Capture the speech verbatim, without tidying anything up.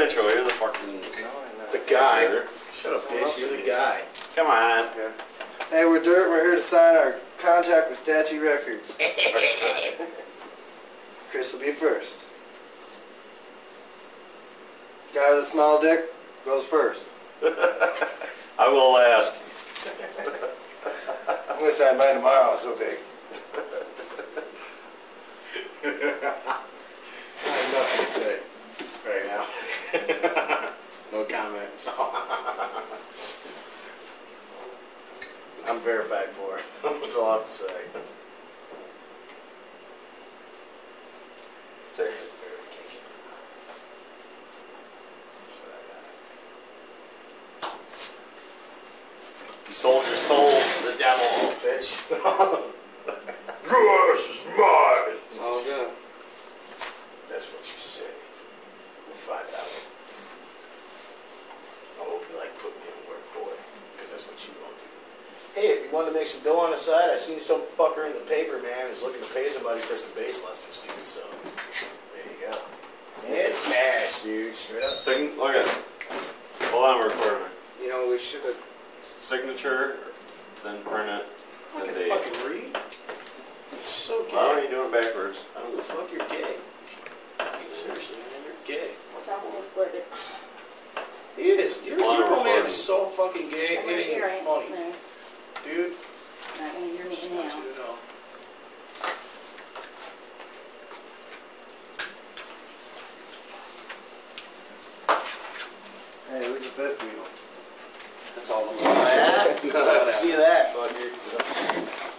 intro. You're the fucking... The guy. Shut up, bitch. You're the guy. Come on. Okay. Hey, we're Dirt. We're here to sign our contract with Statue Records. Chris will be first. Guy with a small dick goes first. I will last. I'm going to sign mine tomorrow. It's so big. I have nothing to say right now. No comment. I'm verified for it. That's all I have to say. Six. You sold your soul to the devil, bitch. Yours is mine. It's all good. That's what you say. We'll find out. I hope you like putting me in work, boy, because that's what you gonna do. Hey, if you want to make some dough on the side, I seen some fucker in the paper, man, is looking to pay somebody for some bass lessons, dude. So there you go. It's cash, dude. Straight up. Sign look at it. Hold on, we're recording. You know, we should have... Signature, then print it, I then can date. fucking read. It's so gay. Why are you doing it backwards? I don't give a fuck, you're gay. Seriously, man, you're gay. Toss me a squirt. He is. Your Well, your I'm man recording. is so fucking gay. I'm It gonna ain't hear even it. funny. No, Dude, not gonna hear me I now. want you to know. Hey, where's the fifth wheel? That's all I'm gonna See that, buddy.